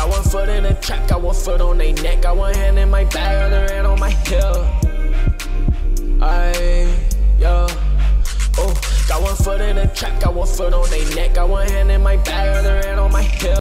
Got one foot in the trap, got one foot on they neck. Got one hand in my bag, other hand on my hip. Got one foot in the trap, got one foot on they neck. Got one hand in my bag, other hand on my hip.